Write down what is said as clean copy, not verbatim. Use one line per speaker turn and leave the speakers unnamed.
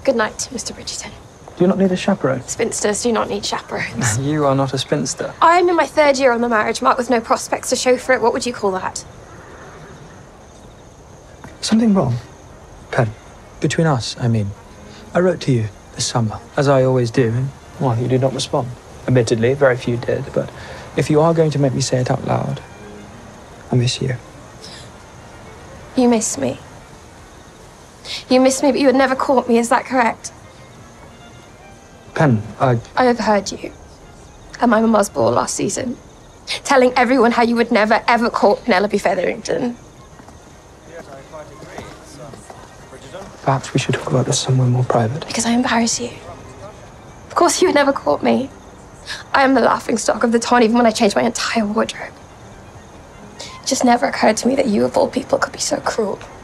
Good night, Mr. Bridgerton.
Do you not need a chaperone?
Spinsters do not need chaperones.
You are not a spinster.
I'm in my 3rd year on the marriage mark with no prospects to show for it. What would you call that?
Something wrong? Pen. Between us, I mean. I wrote to you this summer, as I always do, and, well, you did not respond. Admittedly, very few did, but if you are going to make me say it out loud, I miss you.
You miss me. You miss me, but you had never caught me, is that correct?
Pen, I
overheard you at my mama's ball last season, telling everyone how you would never, ever court Penelope Featherington.
Perhaps we should talk about this somewhere more private.
Because I embarrass you. Of course you would never court me. I am the laughingstock of the town, even when I changed my entire wardrobe. It just never occurred to me that you, of all people, could be so cruel.